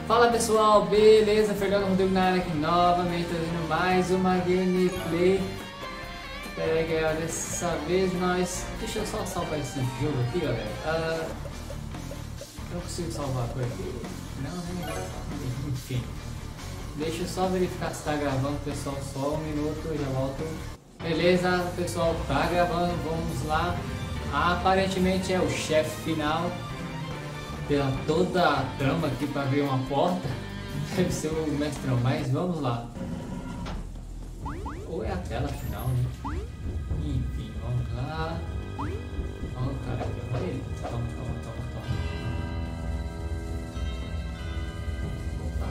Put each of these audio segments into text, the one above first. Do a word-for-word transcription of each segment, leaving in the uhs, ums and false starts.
Fala pessoal, beleza? Fernando Rodrigo na área aqui novamente, trazendo mais uma gameplay. Pera aí galera, dessa vez nós... Deixa eu só salvar esse jogo aqui galera. Uh... Eu não consigo salvar por aqui. Não, não, enfim. Deixa eu só verificar se tá gravando pessoal, só um minuto, eu já volto. Beleza pessoal, tá gravando, vamos lá. Aparentemente é o chefe final. Pela toda a trama aqui para abrir uma porta, deve ser o mestrão, mas vamos lá. Ou é a tela final, né? Enfim, vamos lá. Olha o cara aqui, olha ele. Toma, toma, toma, toma. Opa.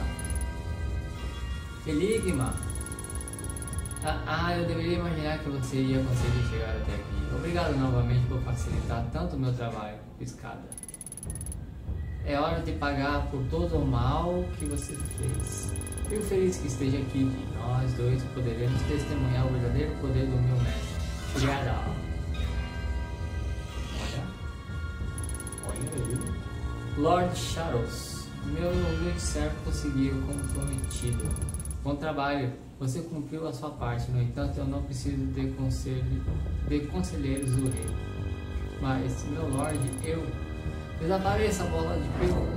Feligma. Ah, ah, eu deveria imaginar que você ia conseguir chegar até aqui. Obrigado novamente por facilitar tanto o meu trabalho. Escada. É hora de pagar por todo o mal que você fez. Fico feliz que esteja aqui. Nós dois poderemos testemunhar o verdadeiro poder do meu mestre. Chegará. Olha. Olha aí. Lord Shadows. Meu humilde servo conseguiu como prometido. Bom trabalho. Você cumpriu a sua parte. No entanto, eu não preciso de, conselho, de conselheiros do rei. Mas, meu Lord, eu... Desapareça a bola de pelo.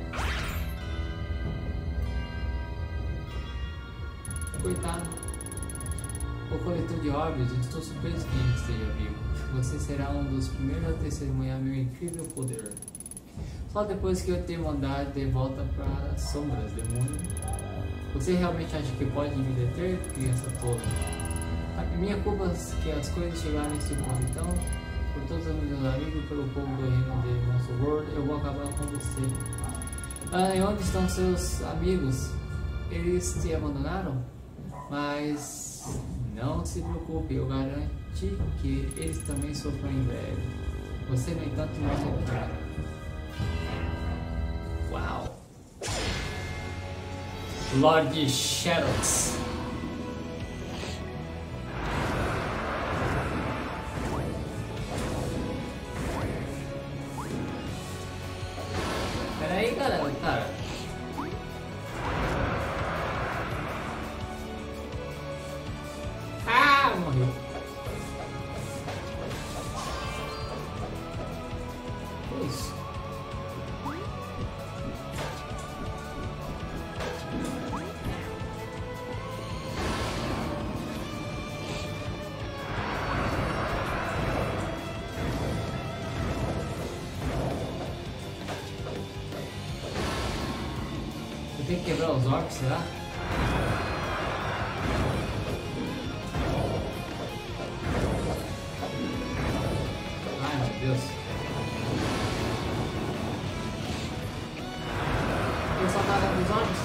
Coitado. O coletor de óbvios, estou surpreso que ele esteja vivo. Você será um dos primeiros a testemunhar meu incrível poder. Só depois que eu te mandar de volta para as sombras, demônio. Você realmente acha que pode me deter, criança tola? A minha culpa é que as coisas chegaram nesse ponto, então... Por todos os meus amigos, pelo povo do reino de Monster World, eu vou acabar com você. Ah, e onde estão seus amigos? Eles te abandonaram? Mas não se preocupe, eu garanto que eles também sofrem em breve. Você, no entanto, não se preocupa. Uau! Lord Shadows. Aí galera, cara. Ah, morreu. Que isso? Tem que quebrar os orcs, será? Ai meu Deus. Eu só tava com os orcs?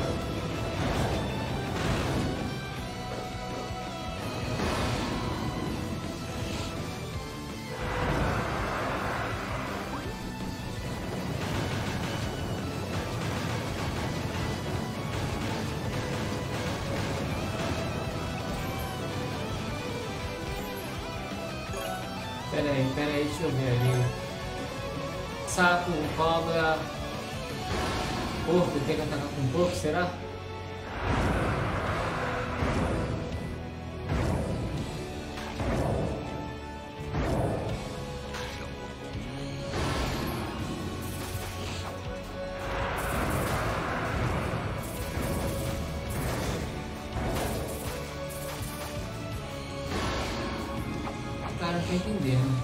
Pera aí, pera aí, deixa eu ver ali. Sapo, cobra. Porco, tem que atacar com porco, será? Cara, não tô entendendo.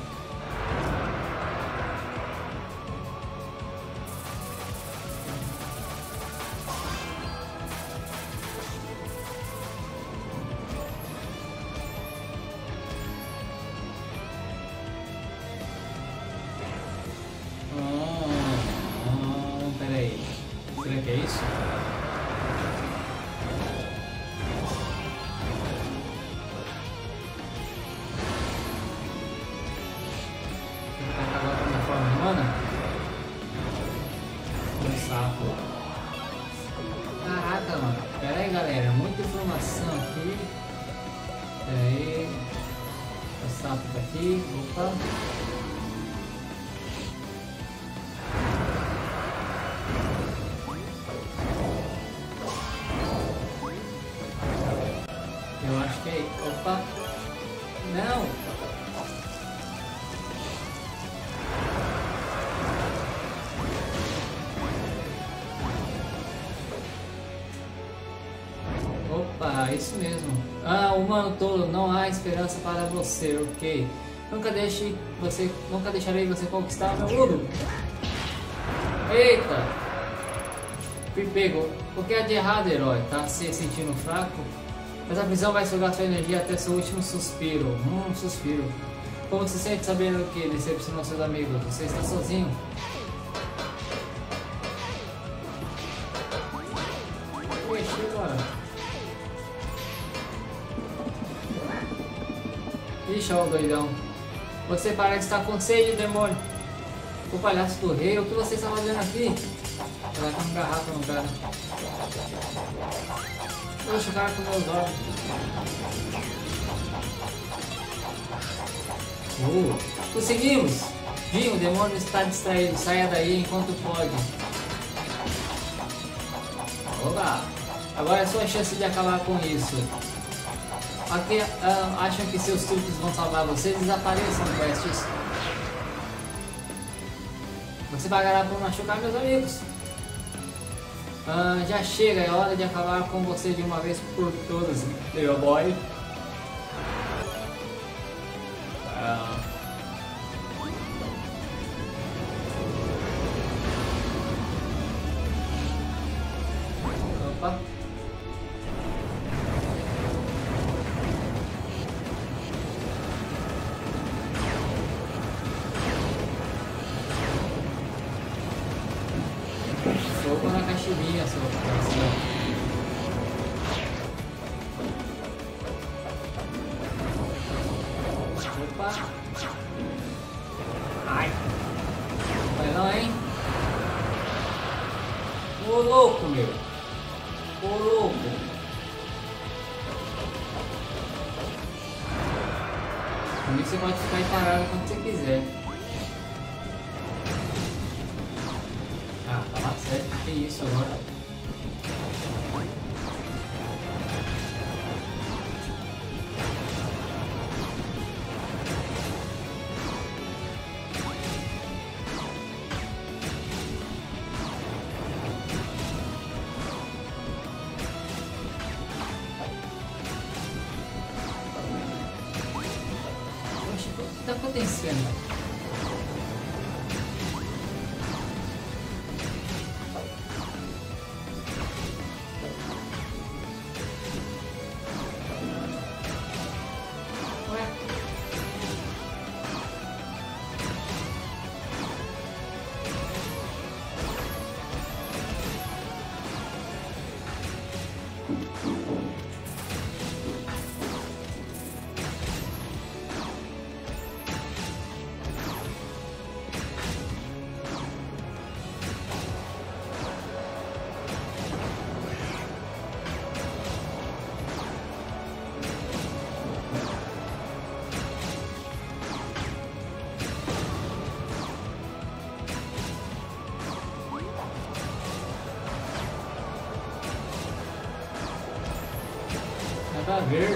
Ah, ah, pera aí. Será que é isso? Um sapo. Caraca, mano. Pera aí, galera. Muita informação aqui. Pera aí. O sapo tá aqui. Opa. Opa! Não! Opa, isso mesmo. Ah, humano tolo, não há esperança para você, ok? Nunca deixe você, nunca deixarei você conquistar meu mundo. Eita! Fui pego. O que é de errado, herói? Tá se sentindo fraco? Essa prisão vai sugar sua energia até seu último suspiro. Hum, suspiro. Como se sente sabendo que decepcionou seus amigos? Você está sozinho. Ixi, agora. Ixi, ó, doidão. Você parece estar com sede, demônio. O palhaço do rei, o que você está fazendo aqui? Vai com uma garrafa no cara. Poxa, o cara com meus olhos. Uh, conseguimos! Jim, o demônio está distraído. Saia daí enquanto pode. Oba! Agora é sua chance de acabar com isso. Aqui uh, acham que seus truques vão salvar vocês? Desapareçam, quests. Você pagará por machucar meus amigos. Uh, já chega, é hora de acabar com você de uma vez por todas, meu boy. Uh. Opa. Fogo na cachimbinha, seu parceiro. Opa! Ai! Vai não, hein? Ô louco, meu! Ô louco! Comigo você pode ficar aí parado quando você quiser. Ah, tá lá certo, que isso agora? Poxa, o que tá acontecendo? Nada a ver.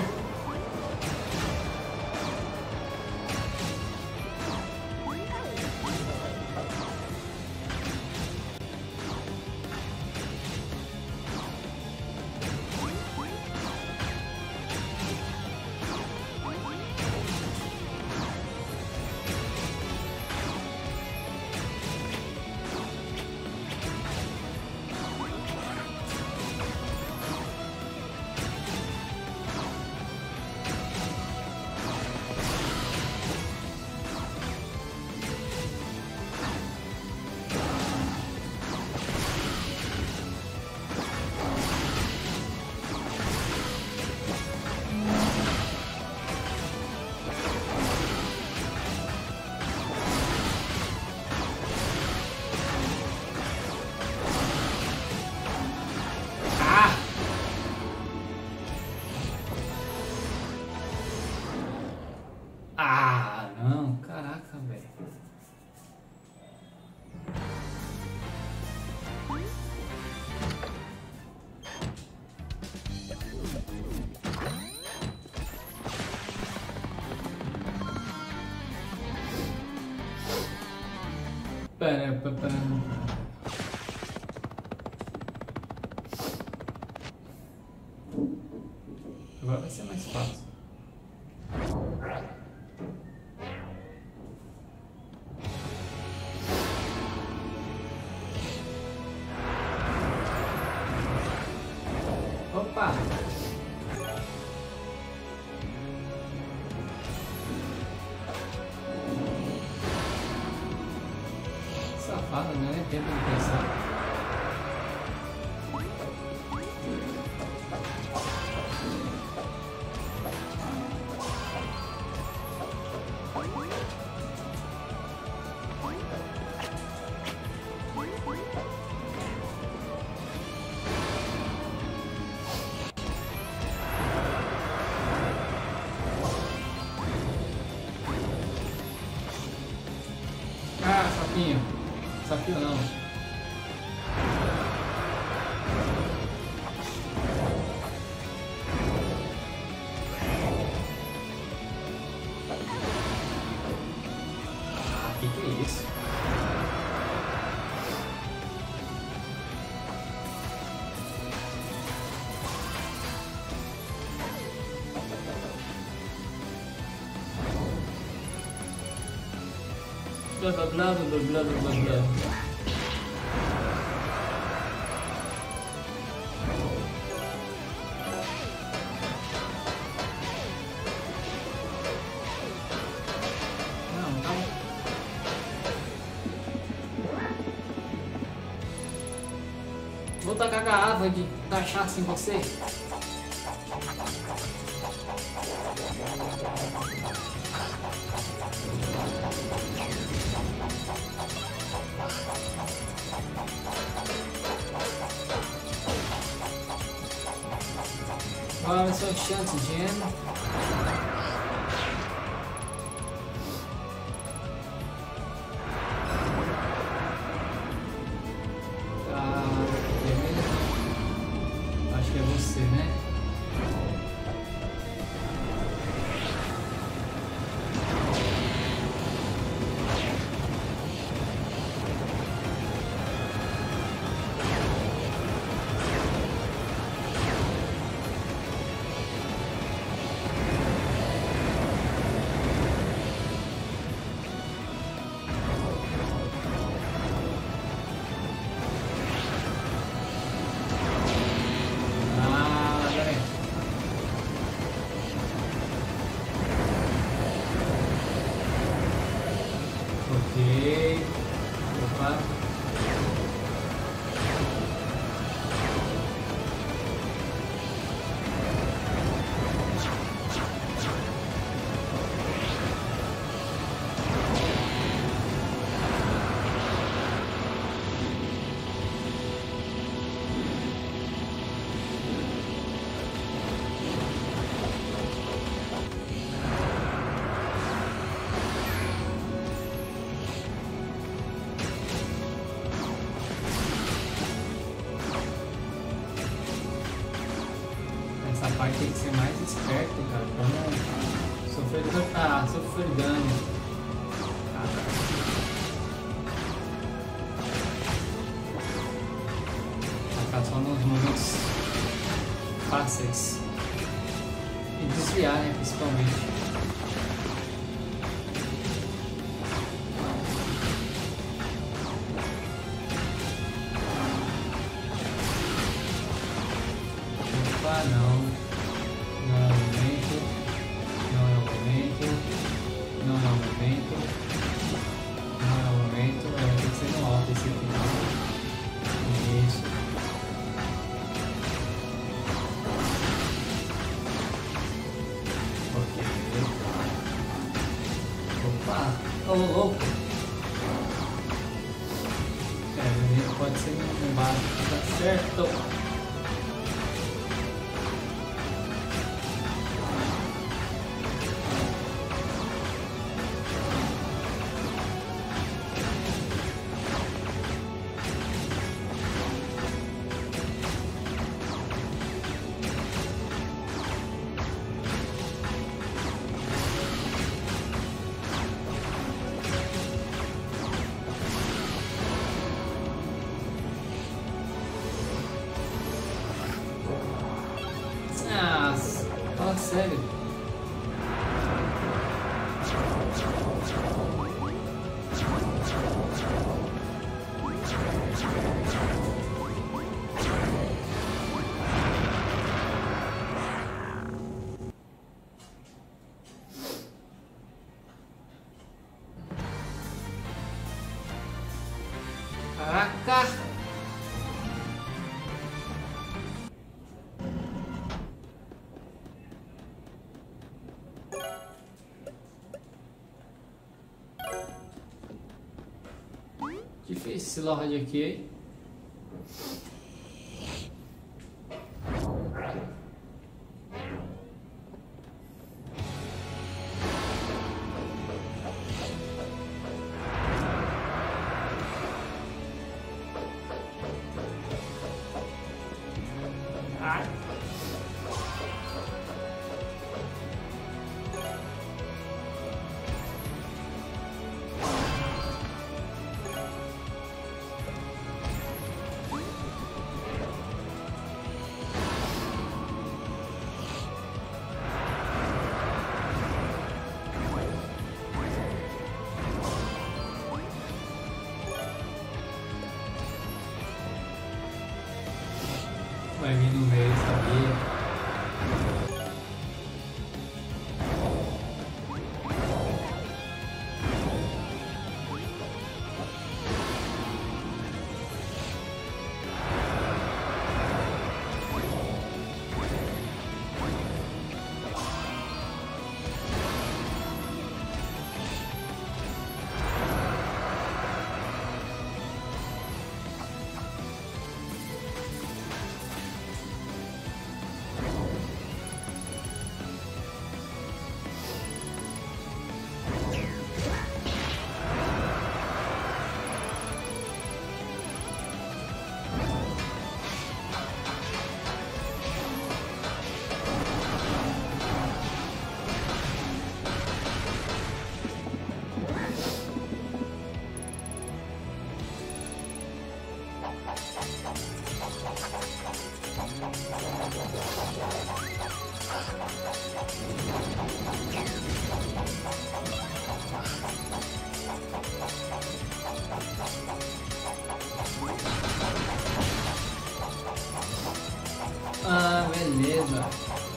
Para, para, para. Agora vai ser mais fácil. Opa! Safado, não é tempo de pensar. Ah, sapinho. Sapinho não. Ah, que que é isso? Blá blá blá blá blá blá blá. Não, calma. Vou tacar a garrafa de cachaça em você. Olha só a chance, Gema. Ah, beleza. Acho que é você, né? Ok. Opa. Essa parte tem que ser mais esperto, cara, pra não sofrer dano. Ah, sofrer dano. Atacar só nos momentos fáceis. E desviar, né, principalmente. Opa, não. Não é o momento. Não é o momento. Não é o momento. Não é o momento. Vai ter que ser no alto esse final. Isso. Ok. Opa! Ô, louco! É, o jeito pode ser embaixo. Tá certo! Que fez esse Lorde aqui, hein? Vai vir no meio, sabia? Ah, beleza.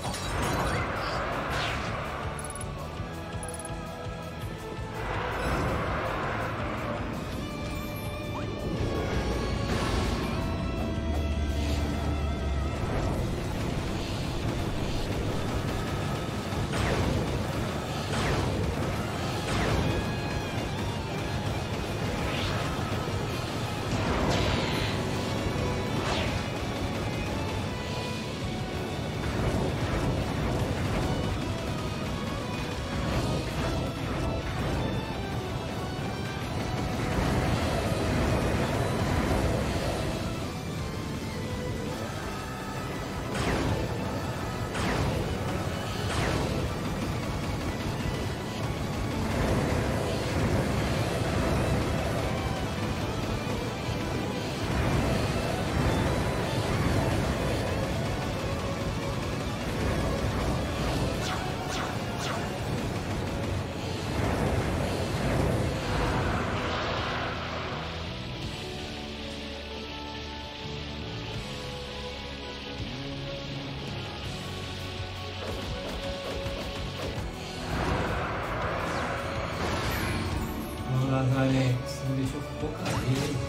Alex, me deixou com pouca vida.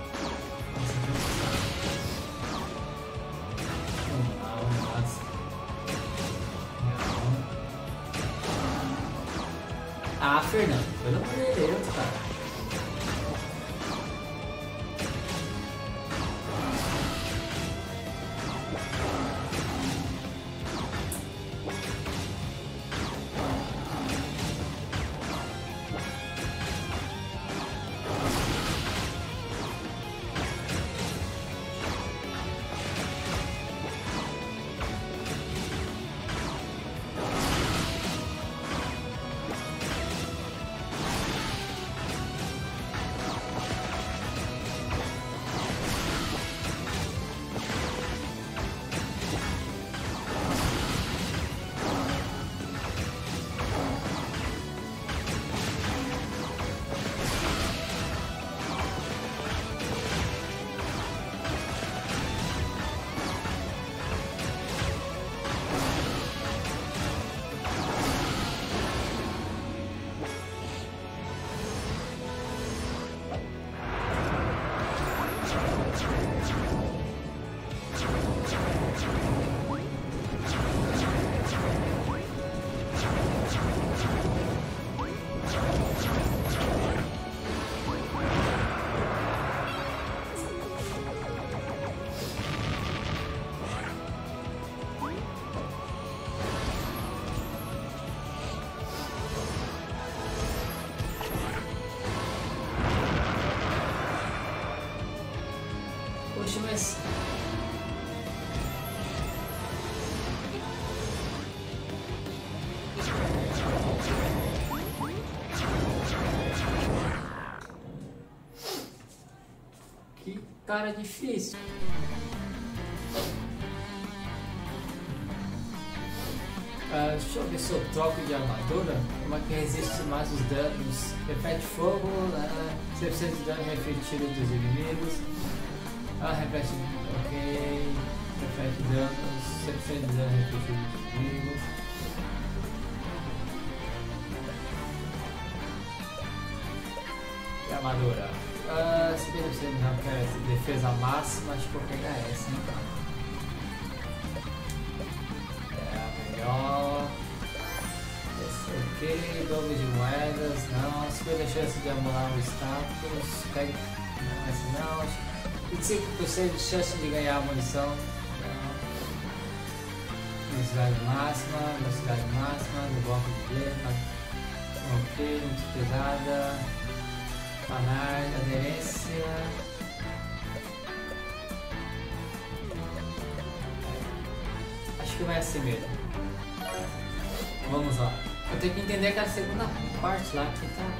Não, mas... Não. Ah, Fernando, pelo amor de Deus, cara. armadilhas. Que cara difícil. Uh, deixa eu ver se eu troco de armadura. Uma que resiste mais os danos. Repete fogo, uh, cem por cento de dano refletido dos inimigos. Ah, repete. Ok. Repete danos. cem por cento de dano refletido dos inimigos. E armadura. Uh, setenta por cento não quero essa defesa máxima. Acho que eu vou pegar essa, hein? Melhor. Ok, dobro de moedas, não. cinquenta chance de anular o status. Pega. Não, essa não. vinte e cinco por cento de chance de ganhar munição. Não. Velocidade máxima. Velocidade máxima. Do bloco de guerra. Ok, muito pesada. Panar, aderência. Acho que vai assim mesmo. Vamos lá. Eu tenho que entender aquela segunda parte lá que tá.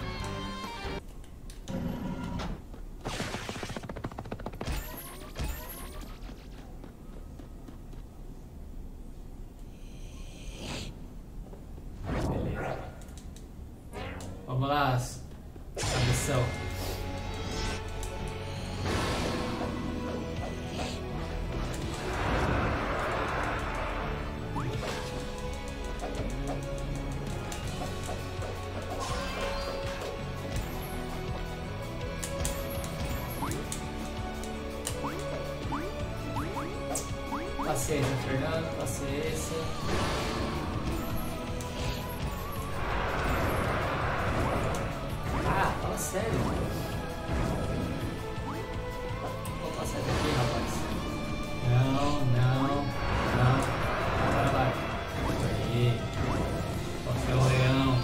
Beleza. Vamos lá. A missão. Paciência, Fernando, paciência. Ah, fala sério. Vou passar daqui, rapaz. Não, não, não. Agora vai. Aí. Você é o leão.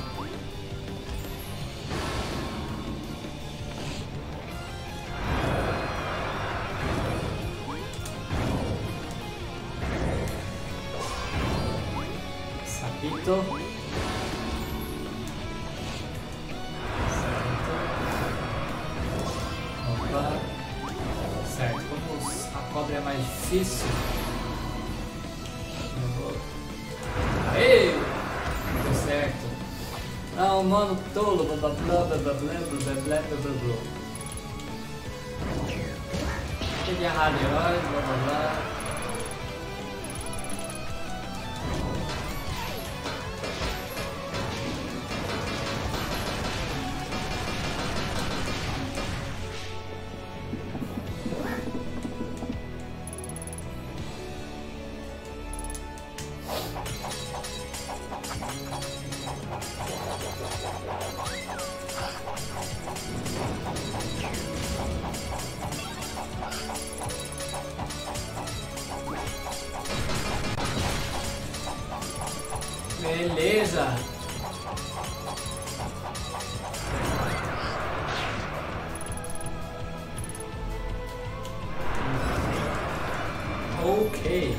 Sapito. Certo. Opa. Certo. Como a cobra é mais difícil. Eu vou. Aê! Deu certo. Ah, um mano tolo. Blá blá blá blá blá blá blá blá blá blá. Teve errado herói, blá blá blá. Beleza. Ok.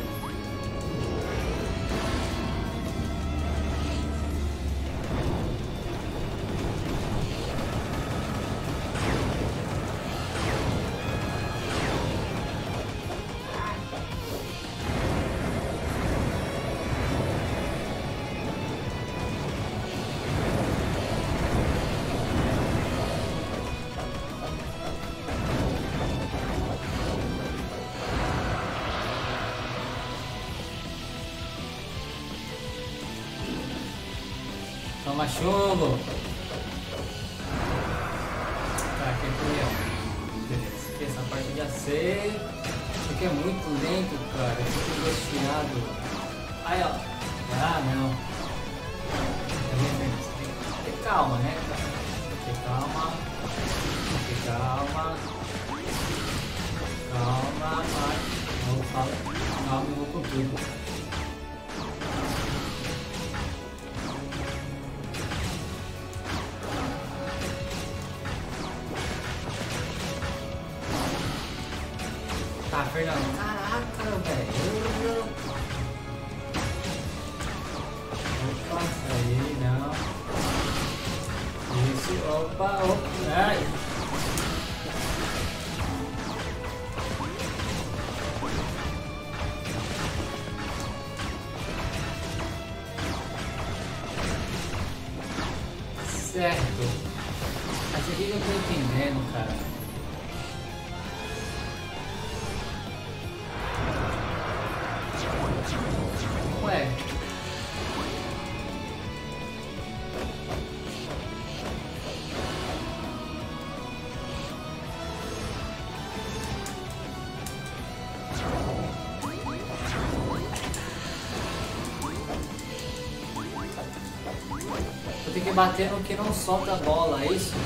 Toma chumbo. Tá, aqui é pro leão. Beleza, aqui essa parte eu já sei. Isso aqui é muito lento, cara. Eu fico desfiado. Aí, ó. Ah, não. Tem que ter calma, né? Tem que ter calma. Tem que ter calma. Calma, vai. Vou falar. Calma, eu vou com tudo. Ah, Fernando, caraca, velho. Opa, aí, não. Isso, opa, opa. Ai. Certo. Mas aqui que eu tô entendendo, cara. Ué. Vou ter que bater no que não solta a bola, é isso?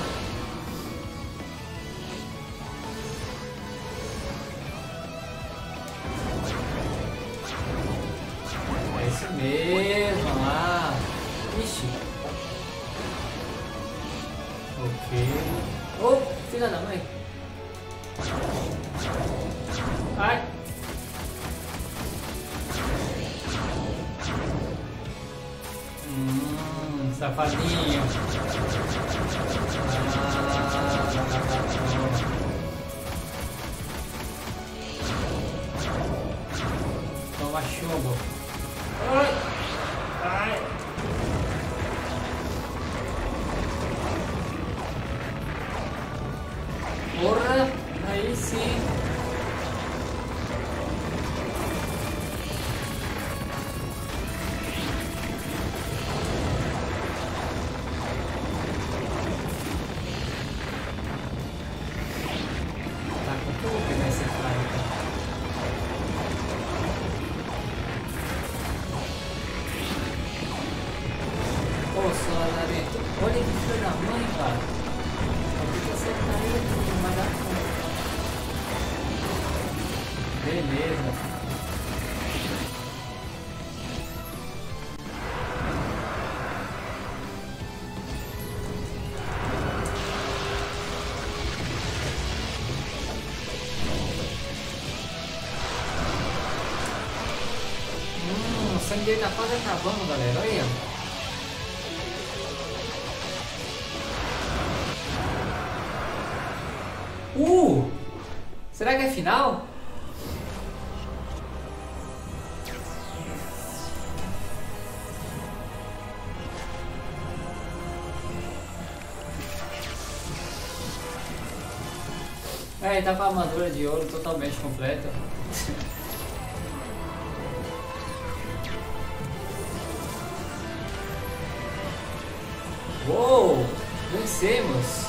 É isso mesmo, ah. Ixi. Ok. Oh, filha da mãe. Ai. Hum, safadinho. Ah, toma chumbo. Ai. Ai. Porra, aí sim. Tá com tudo nessa cara. Pô, só Naruto. Olha que filho da mãe, cara. Eu tenho que acertar ele aqui, não vai dar conta. Beleza. Hum, o sangue dele tá quase acabando, galera. Olha aí. Uh! Será que é final? É, ele tá com a armadura de ouro totalmente completa. Uou! Vencemos!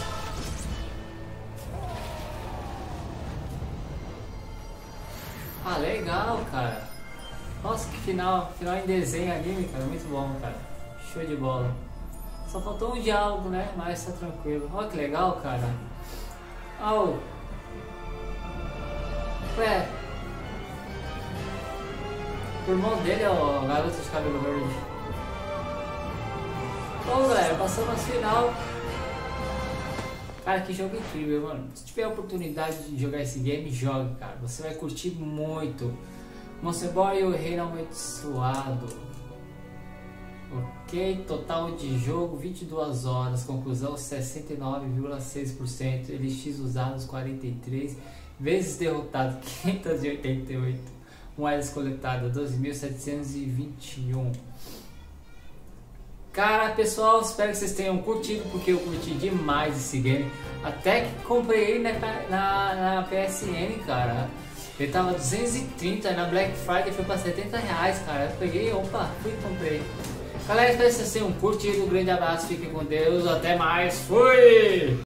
Ah, legal, cara. Nossa, que final, final em desenho anime, cara, muito bom, cara. Show de bola. Só faltou um diálogo, né? Mas tá tranquilo. Olha que legal, cara. Oh. Ué. O irmão dele é o garoto de cabelo verde. Bom, galera, passamos a final. Cara, que jogo incrível, mano. Se tiver a oportunidade de jogar esse game, jogue, cara. Você vai curtir muito. Monster Boy e o Rei Amaldiçoado. Ok, total de jogo vinte e duas horas. Conclusão sessenta e nove vírgula seis por cento. L X usados quarenta e três. Vezes derrotado quinhentos e oitenta e oito. Moedas coletadas doze mil setecentos e vinte e um. Cara, pessoal, espero que vocês tenham curtido, porque eu curti demais esse game. Até que comprei ele na, na, na P S N, cara. Ele tava duzentos e trinta, na Black Friday foi pra setenta reais, cara. Eu peguei, opa, fui e comprei. Galera, espero que vocês tenham curtido. Um grande abraço, fiquem com Deus, até mais, fui!